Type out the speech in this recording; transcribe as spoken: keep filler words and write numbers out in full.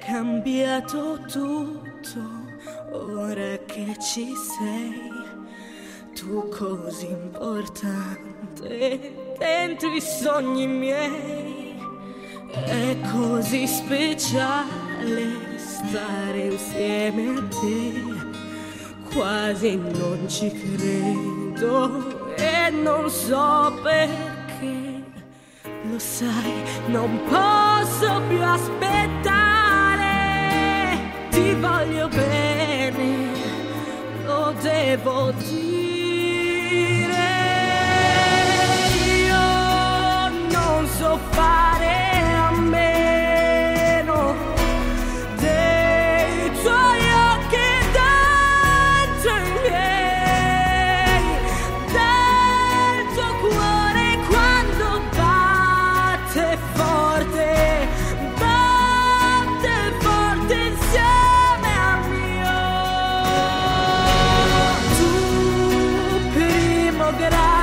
cambiato tutto, ora che ci sei, tu così importante dentro i sogni miei. È così speciale stare insieme a te, quasi non ci credo e non so perché. Lo sai, non posso più aspettare, ti voglio bene, lo devo dire. Io non so fare a meno dei tuoi occhi dentro i miei, del tuo cuore quando batte forte, batte forte insieme al mio. Tu primo grado